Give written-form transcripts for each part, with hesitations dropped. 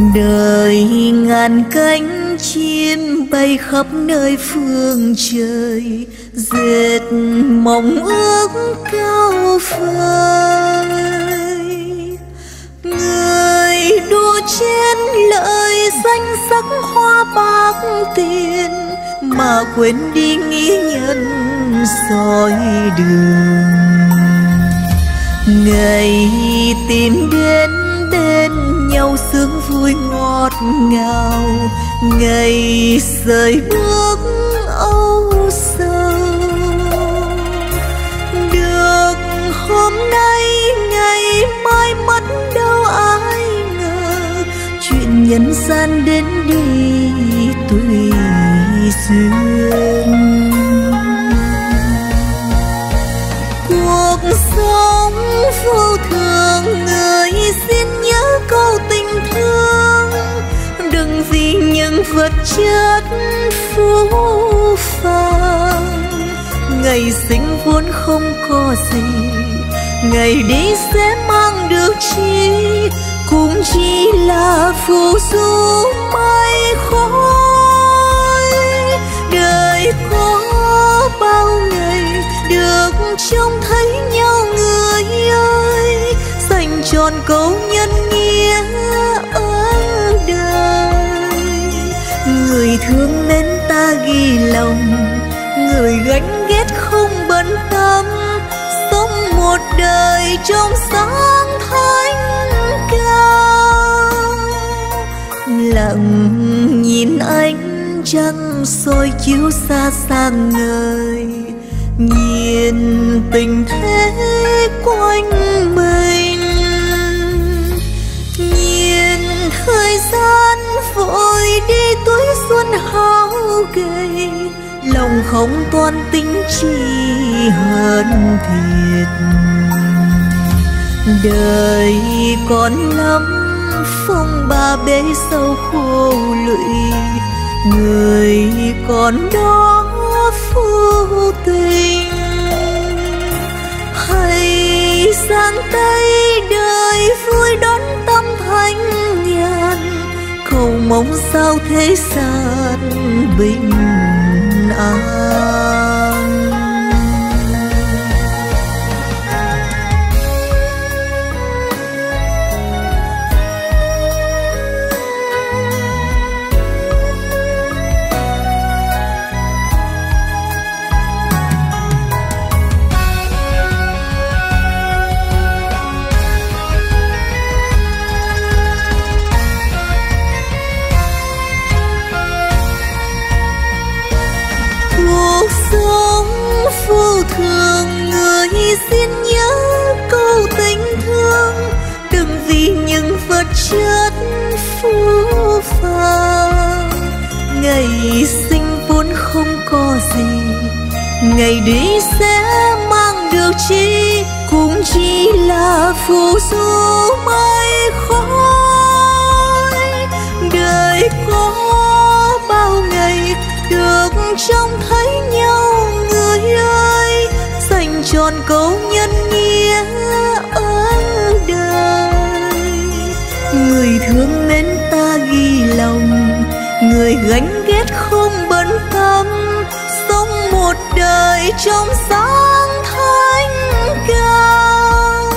Đời ngàn cánh chim bay khắp nơi phương trời, dệt mộng ước cao vời. Người đua trên lời danh sắc hoa bạc tiền, mà quên đi nghĩa nhân soi đường. Ngày tìm đến bên nhau sướng vui ngọt ngào, ngày rời bước âu sầu. Được hôm nay ngày mai mất đâu ai ngờ, chuyện nhân gian đến đi tùy duyên. Cuộc sống vô thường, người xin nhớ câu tình thương. Đừng vì những vật chất phũ phàng, ngày sinh vốn không có gì, ngày đi sẽ mang được chi, cũng chỉ là phù du mây khói. Đời có bao ngày được trông thấy nhau người ơi, dành trọn câu nhân nghĩa ở đời. Người thương mến ta ghi lòng, người gánh ghét không bận tâm, sống một đời trong sáng thánh cao. Lặng nhìn ánh trăng soi chiếu xa sang ngời, nhìn tình thế quanh mình, nhìn thời gian vội đi tuổi xuân hao gầy, lòng không toan tính chi hơn thiệt. Đời còn lắm phong ba bể sâu khô lụy, người còn đó vô tình. Hãy giang tay đời vui đón tâm thanh nhàn, cầu mong sao thế gian bình an. Vô thường, người xin nhớ câu tình thương. Đừng vì những vật chất phũ phàng, ngày sinh vốn không có gì, ngày đi sẽ mang được chi, cũng chỉ là phù du mây khói. Đời có bao ngày được trông thấy nhau người ơi, dành trọn câu nhân nghĩa ở đời. Người thương mến ta ghi lòng, người gánh ghét không bận tâm, sống một đời trong sáng thánh cao.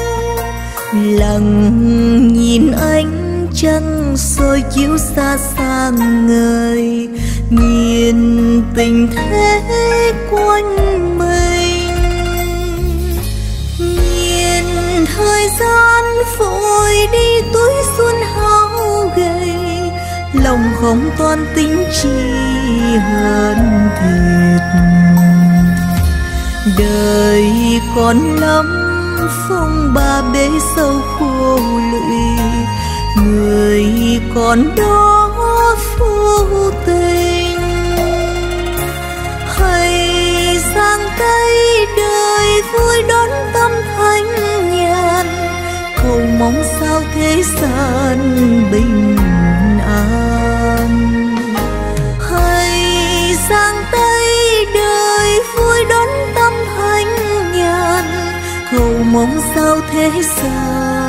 Lặng nhìn ánh trăng soi chiếu xa sang ngời, nhìn tình thế quanh mình, nhìn thời gian vội đi tuổi xuân hao gầy, lòng không toan tính chi hơn thiệt. Đời còn lắm phong ba bể sâu khô lụy, người còn đó vô tình. Hãy giang tay đời vui đón tâm thanh nhàn, cầu mong sao thế gian bình an. Hãy giang tay đời vui đón tâm thanh nhàn, cầu mong sao thế gian